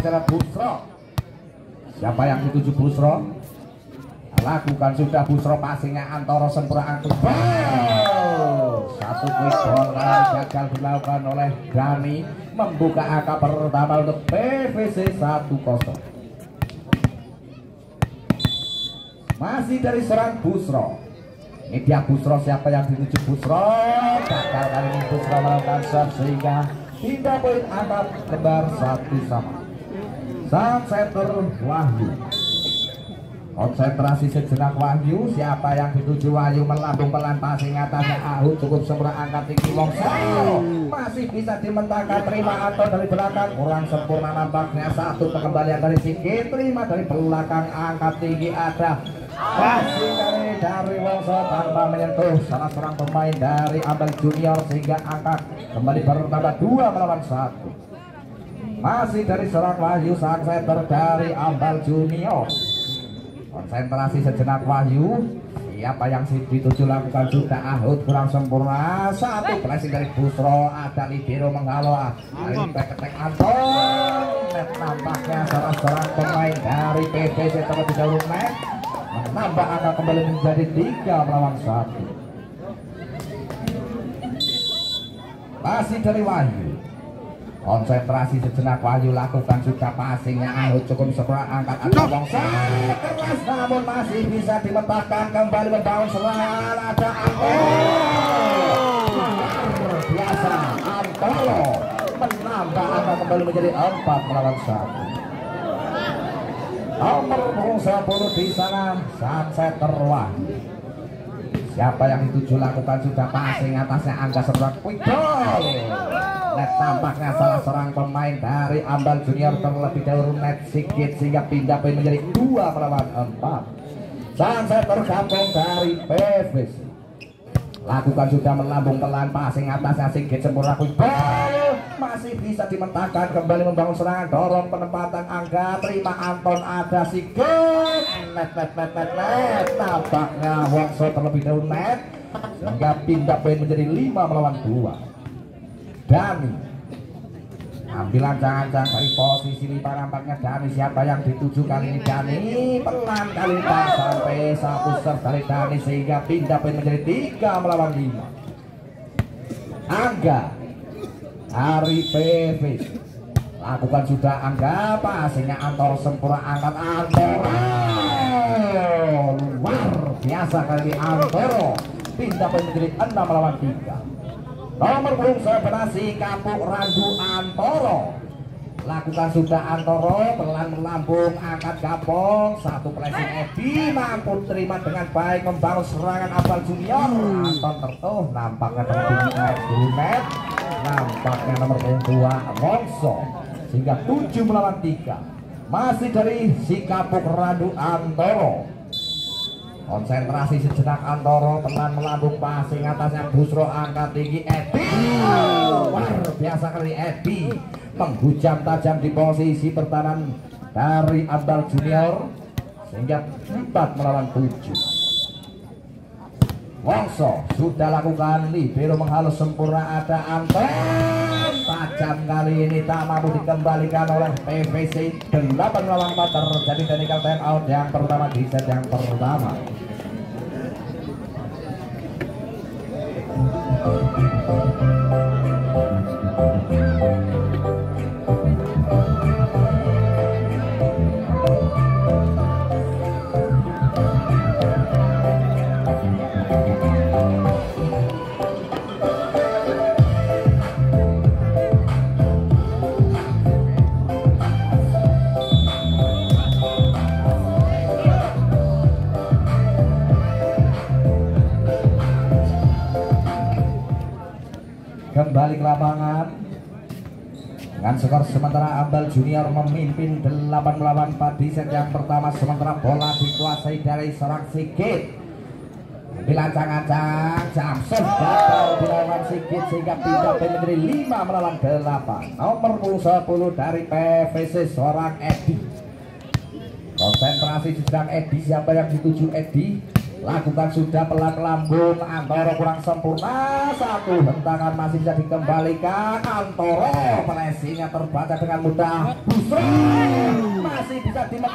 adalah Busro. Siapa yang dituju Busro? Lakukan sudah Busro, passingnya Antoro Sempurna angkut. Satu quick ball gagal dilakukan oleh Dani, membuka angka pertama untuk PVC 1-0. Masih dari serang Busro. Ini dia Busro, siapa yang dituju Busro? Gagal kali ini Busro melakukan serve sehingga tidak poin, angka kembar 1-1. Sang setter Wahyu. Konsentrasi sejenak Wahyu. Siapa yang dituju Wahyu? Melambung pelan, passing atasnya Ahu cukup sempurna, angkat tinggi Wongso. Masih bisa dimentahkan, terima atau dari belakang kurang sempurna nampaknya. Satu pengembalian dari Sigit, terima dari belakang, angkat tinggi ada passing dari Wongso tanpa menyentuh salah seorang pemain dari Ambal Junior sehingga angka kembali bertambah 2 melawan 1. Masih dari serang Wahyu, sang setter dari Ambal Junior. Konsentrasi sejenak Wahyu. Siapa yang dituju? Lakukan sudah Ahud kurang sempurna. Satu flashing dari Busro, ada libero menghalau. Ini ketek Anton. Net nampaknya salah seorang pemain dari PVC terlebih dahulu net menambah angka kembali menjadi 3 melawan 1. Masih dari Wahyu. Konsentrasi sejenak Wahyu, lakukan juga passingnya Ahud cukup sempurna, angkat ada Wongso keras namun masih bisa dimentahkan, kembali membangun serangan ada Antoro. Luar biasa, Antoro menambah angka kembali menjadi 4 melawan 1. Nomor 10 di sana sang setter Wahyu. Siapa yang dituju? Lakukan sudah passing atasnya angka sempurna, quick ball. Net tampaknya salah seorang pemain dari Ambal Junior terlebih dahulu net Sigit sehingga pindah poin menjadi 2 melawan 4. Sang setter gabung dari PVC. Lakukan sudah melambung pelan, passing atasnya Sigit sempurna, quick ball. Masih bisa dimentahkan, kembali membangun serangan, dorong penempatan angka, terima Anton, ada Sigit. Net. Tampaknya Wongso terlebih dahulu net sehingga pindah poin menjadi 5 melawan 2. Dani ambil ancang-ancang dari posisi 5, nampaknya Dani. Siapa yang dituju kali ini? Dani pelan kali tak sampai satu serve dari Dani sehingga pindah poin menjadi 3 melawan 5. Angga dari PVC. Lakukan sudah Angga, passingnya Antoro sempurna, angkat Antoro. Luar biasa kali ini Antoro, pindah poin menjadi 6 melawan 3. Nomor 11 Kapuk Randu Antoro. Lakukan sudah Antoro, pelan melambung, angkat gapong, satu flashing Edi mampu terima dengan baik, membangun serangan Ambal Junior. Anton tertuh, nampaknya tertinggi net, nampaknya nomor 2 Wongso sehingga 7 melawan 3. Masih dari si Kapuk Randu Antoro. Konsentrasi sejenak Antoro, pelan melambung, passing atasnya Busro, angkat tinggi Edi. Luar biasa kali Edi, menghujam tajam di posisi pertahanan dari Ambal Junior sehingga 4 melawan 7. Wongso sudah lakukan libero menghalus sempurna, ada Anton. Tajam kali ini tak mampu dikembalikan oleh PVC. 8 melawan 4 terjadi technical time out yang pertama di set yang pertama. Kembali ke lapangan dengan skor sementara Ambal Junior memimpin 8 melawan 4 di set yang pertama, sementara bola dikuasai dari serang Sigit. Bilancang-ancang Jamson gagal dilawan Sigit sehingga pindah menjadi 5 melawan 8. Nomor 10 dari PVC seorang Edi. Konsentrasi sedang Edi, siapa yang dituju Edi? Lakukan sudah pelan lambung, Antoro kurang sempurna, satu hentangan masih bisa dikembalikan. Antoro flashingnya terbaca dengan mudah. Busro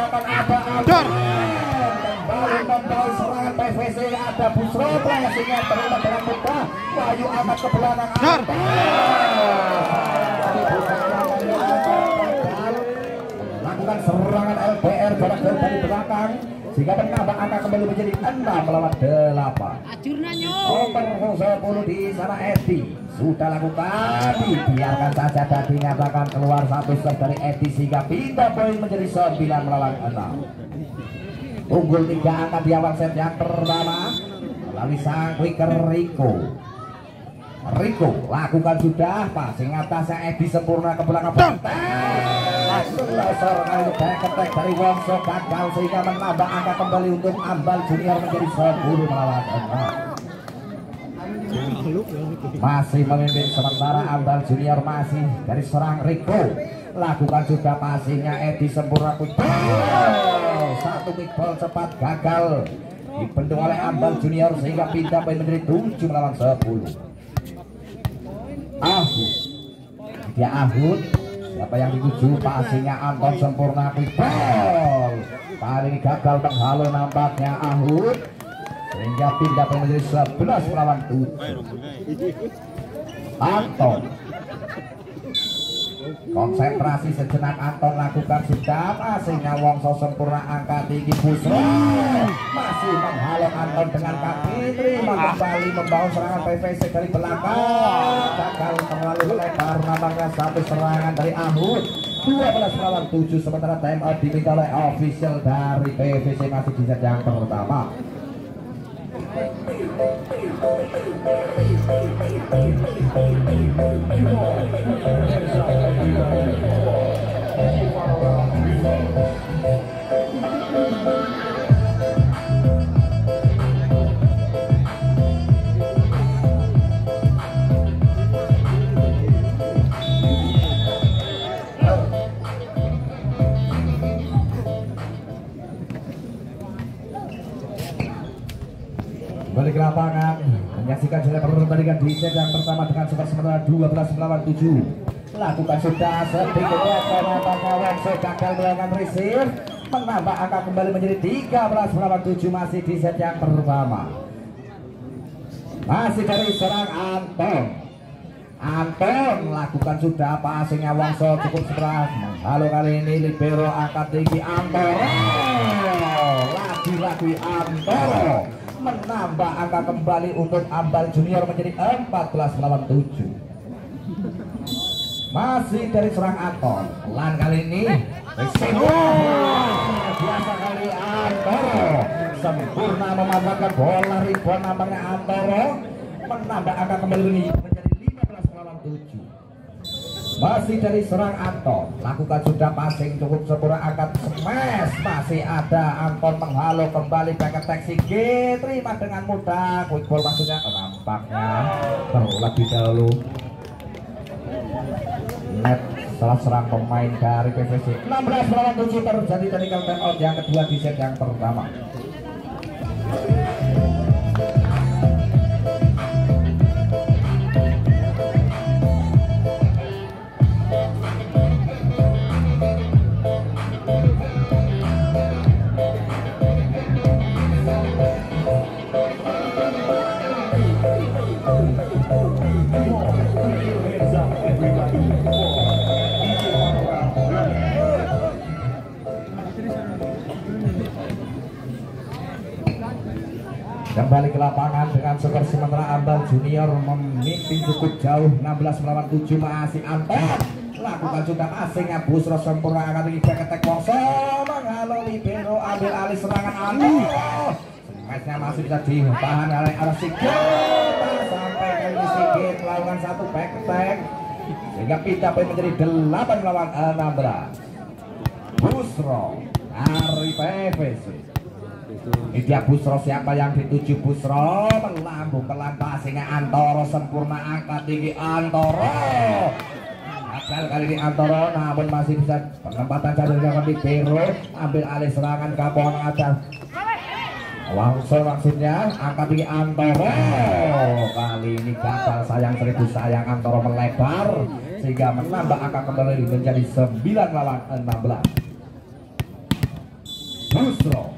akan ada kembali membawa serangan PVC. Ada Busro pressingnya terima dengan mudah. Bayu angkat ke belakang. Lakukan serangan LBR jarak jauh dari belakang sehingga menambah angka kembali menjadi 6 melawan 8. Nomor 10 di sana Edi sudah lakukan, biarkan saja tadi nyatakan keluar satu set dari Edi sehingga pindah poin menjadi 9 melawan 6. Unggul 3 angka di awal set yang pertama melalui sang quicker Riko lakukan sudah passing atasnya Edi sempurna ke belakang selesai kali ketek dari Wongso gagal sehingga menambah angka kembali untuk Ambal Junior menjadi 10 melawan 6. Masih memimpin sementara Ambal Junior masih dari serang Riko lakukan sudah passingnya Edi sempurna satu kickball cepat gagal dibendung oleh Ambal Junior sehingga pindah poin menjadi 7 melawan 10. Ahud siapa yang dituju passingnya Anton sempurna quickball kali ini gagal menghalau nampaknya Ahud sehingga pindah menjadi 11 melawan 7. Anton konsentrasi sejenak Anton lakukan sudah passingnya Wongso sempurna angka tinggi Busro masih menghalau Anton dengan kaki terima kembali membawa serangan PVC dari belakang gagal terlalu lebar nampaknya satu serangan dari Ahud 12 melawan 7 sementara time out diminta oleh official dari PVC masih di set yang pertama. Balik ke lapangan menyaksikan jalan perbandingan di set yang pertama dengan skor sementara 12 melawan 7. Lakukan sudah sedikitnya penambahan Wongso gagal melakukan receive menambah angka kembali menjadi 13 melawan 7 masih di set yang pertama. Masih dari serang Anton lakukan sudah passingnya Wongso cukup sebelah lalu kali ini libero angkat tinggi Antoro lagi-lagi Antoro menambah angka kembali untuk Ambal Junior menjadi 14 melawan 7. Masih dari serang Anton pelan kali ini biasa kali Antoro sempurna memanfaatkan bola rebound nampaknya Antoro menambah angka kembali menjadi 15 melawan 7. Masih dari serang Anton lakukan sudah passing cukup sempurna angkat smash masih ada Anton menghalau kembali back attack Sige terima dengan mudah quick ball maksudnya nampaknya terlebih dahulu net salah serang pemain dari PVC 16 melawan 7 terjadi dari time out yang kedua di set yang pertama. Kembali ke lapangan dengan skor sementara Ambal Junior memimpin cukup jauh 16 melawan 7 masih Anton lakukan sudah passingnya Busro sempurna akan tinggi back attack Wongso menghalau libero ambil alih serangan Anton matchnya masih bisa ditahan oleh Sigit sampai kali ini Sigit melakukan satu back attack sehingga pindah poin menjadi 8 melawan 16. Busro dari PVC ini dia Busro siapa yang dituju Busro melambung pelan passingnya Antoro sempurna angkat tinggi Antoro gagal kali ini Antoro namun masih bisa penempatan cadangan libero ambil alih serangan Kapolon ada Wongso maksudnya angkat tinggi Antoro kali ini gagal sayang seribu sayang Antoro melebar sehingga menambah angka kembali menjadi 9 lawan 16. Busro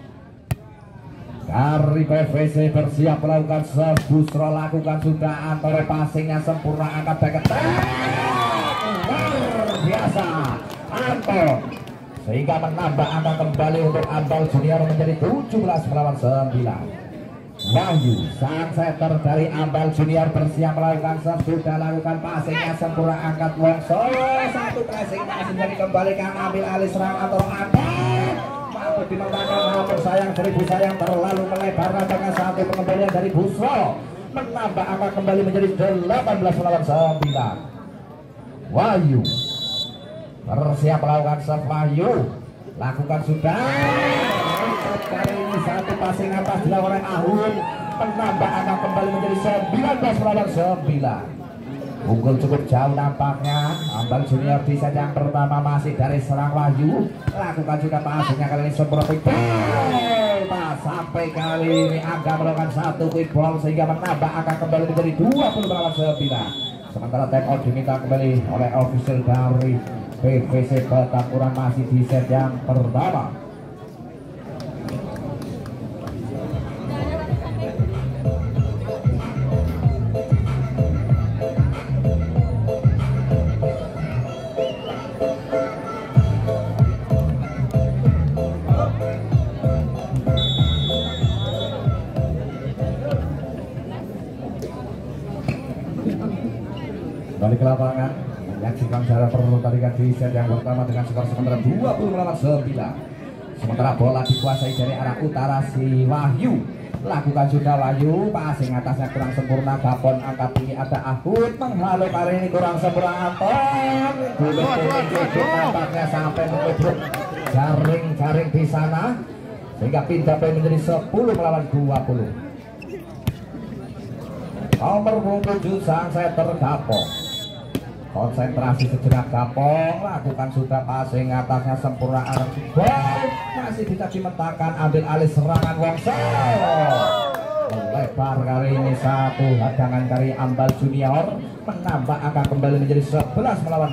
dari PVC bersiap melakukan serve. Busro lakukan sudah, Antoro passingnya sempurna, angkat back attack luar biasa Anton, sehingga menambah angka kembali untuk Ambal Junior menjadi 17 melawan 9. Wahyu sang setter dari Ambal Junior bersiap melakukan serve, sudah lakukan passingnya sempurna, angkat Wongso, satu pressing masih jadi kembalikan, ambil alih serang atau Anton mampu dimenangkan, namun sayang 1000 sayang terlalu melebar. Nampaknya satu pengembalian dari Busro menambah angka kembali menjadi 18 melawan 9. Wahyu bersiap melakukan serve. Wahyu lakukan sudah, kali ini satu passing atas dilakukan oleh Ahun menambah angka kembali menjadi 19 melawan 9. Unggul cukup jauh nampaknya Ambal Junior di set yang pertama, masih dari serang Wahyu, lakukan juga passingnya kali ini sempurna quick ball. Sampai kali ini Angga melakukan satu quick ball sehingga menambah angka kembali menjadi 20 melawan 9. Sementara time out diminta kembali oleh official dari PVC Petamburan masih di set yang pertama. Balik ke lapangan menyaksikan cara pertandingan di set yang pertama dengan skor sementara 20 melawan 9. Sementara bola dikuasai dari arah utara si Wahyu, lakukan sudah Wahyu, passing atasnya kurang sempurna, Gapon angkat tinggi, ada Ahud menghalau, kali ini kurang sempurna Anton, nampaknya sampai menutup jaring-jaring di sana sehingga pindah poin menjadi 10 melawan 20. Nomor 7 sang setter Gapon, konsentrasi sejenak Gapong, lakukan sudah passing atasnya sempurna, ball masih bisa dimentakan, ambil alih serangan Wongso melebar, kali ini satu hadangan dari Ambal Junior menambah angka kembali menjadi 11 melawan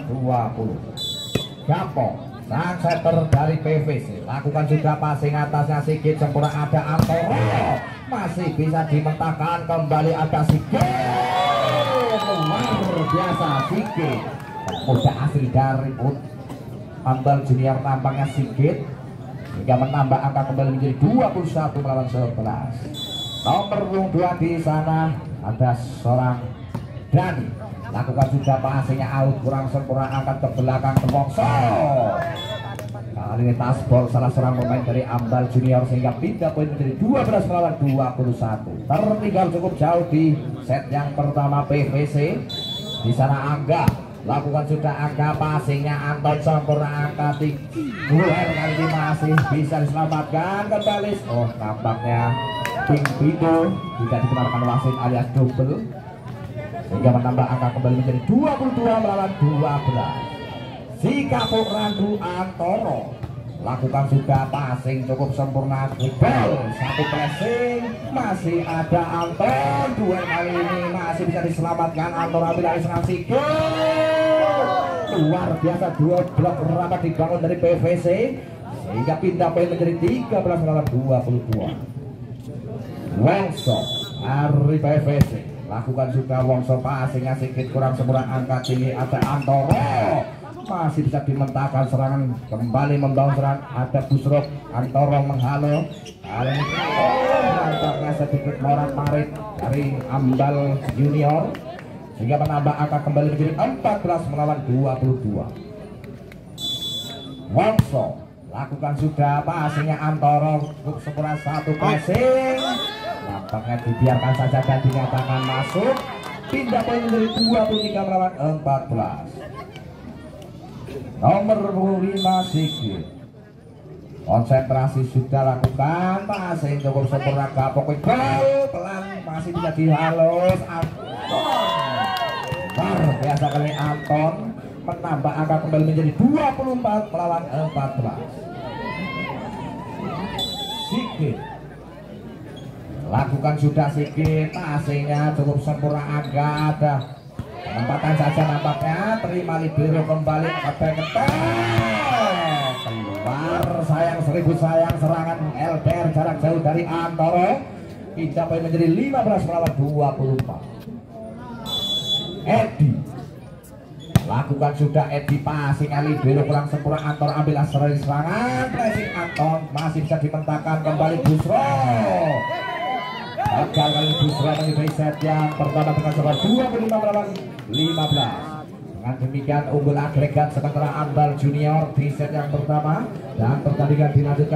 20. Gapong sang setter dari PVC, lakukan juga passing atasnya Sigit sempurna, ada Antoro masih bisa dimentakan, kembali ada Sigit luar biasa. Sigit udah asli dari Ambal Junior tampaknya Sigit hingga menambah angka kembali menjadi 21 melawan 11. Nomor 2 di sana ada seorang Dani, lakukan sudah passingnya out kurang sempurna, angkat ke belakang ke Wongso, kali ini tasbol salah seorang pemain dari Ambal Junior sehingga pindah poin menjadi 12 melawan 21. Tertinggal cukup jauh di set yang pertama PVC. Di sana Angga, lakukan sudah Angga, passingnya Anton sempurna, angka duel kali ini masih bisa diselamatkan kembali. Oh, nampaknya King Bido tidak dikenalkan wasit alias double sehingga menambah angka kembali menjadi 22 melawan 12. Si Kapuk Randu Antoro, lakukan juga passing cukup sempurna, ball satu pressing, masih ada Anton, duel kali ini masih bisa diselamatkan. Anton ambil alih serangan Sigit, luar biasa, dua blok rapat dibangun dari PVC sehingga pindah poin menjadi 13 melawan 22. Wongso dari PVC, lakukan juga Wongso, passingnya Sigit kurang sempurna, angka tinggi, ada Antoro masih bisa dimentakan, serangan kembali membangun serangan, ada Busro, Antoro menghalau, kali ini nampaknya sedikit morat-marit dari Ambal Junior sehingga menambah angka kembali menjadi 14 melawan 22. Wongso lakukan sudah passingnya Antoro cukup sempurna, satu passing nampaknya dibiarkan saja dan dinyatakan masuk, pindah poin menjadi 23 melawan 14. Nomor 5 Sigit, konsentrasi sudah lakukan, passing cukup sempurna, Gapok ball pelan masih bisa dihalus Anton, luar biasa kali Anton menambah angka kembali menjadi 24 melawan 14. Sigit lakukan sudah Sigit, passingnya cukup sempurna, Angga ada penempatan saja nampaknya, terima libero kembali ke keluar, sayang atribut sayang serangan LDR jarak jauh dari Antoro dicapai menjadi 15 melawan 24. Edi lakukan sudah Edi passing kali libero kurang sempurna. Anton ambil asal serangan pressing Anton masih bisa dipentakan kembali Busro. Gagal kali Busro menjadi set yang pertama dengan skor 25 melawan 15. Dengan demikian unggul agregat sementara Ambal Junior di set yang pertama dan pertandingan dilanjutkan.